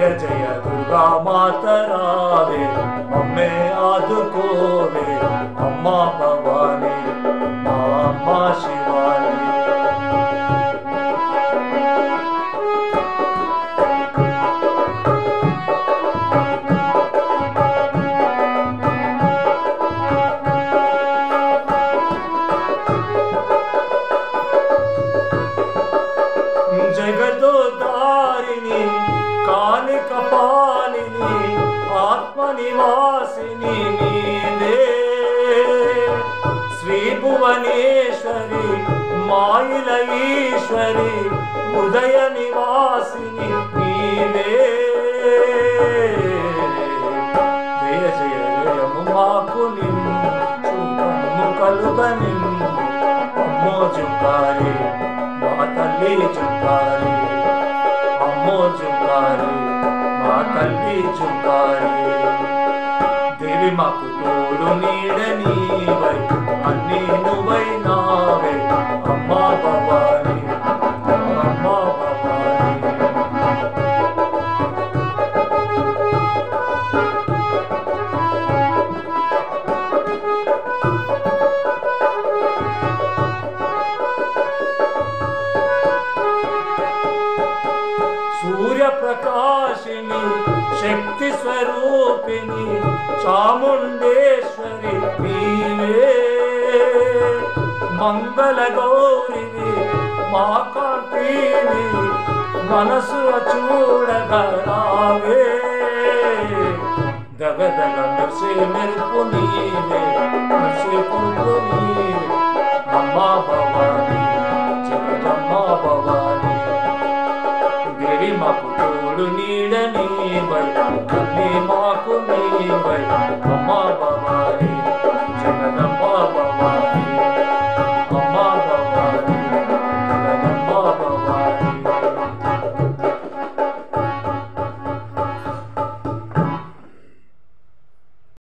జయ జయ దుర్గా మాత రావే మమ్మే ఆదుకోవే అమ్మా భవాని మా అమ్మా శివాని జగదోదారిణి కాళిక పాలిని ఆత్మనివాసిని నీవే శ్రీ భువనేశ్వరి మాయిల ఈశ్వరి ఉదయ నివాసిని నీవే జయ జయ జయము మాకు నిమ్ము శుభము కలుగని అమ్మో జుంకారి మా తల్లి జుంకారి అమ్మో జుంకారి మా తల్లి జుంకారి దేవి మాకు తోడు నీడ నీవై అన్నీ నువ్వై నావే అమ్మా భవాని అమ్మా భవాని సూర్య ప్రకాశిని శక్తి స్వరూపిణి చాముండేశ్వరి నీవే మంగళ గౌరివి మా కాంతివి మనసు చూడగరావే దగదగ మెరిసే మెరుపు నీవే మెరిసే పురుగు నీవే అమ్మా భవాని జగదమ్మా భవాని దేవి మాకు తోడు నీ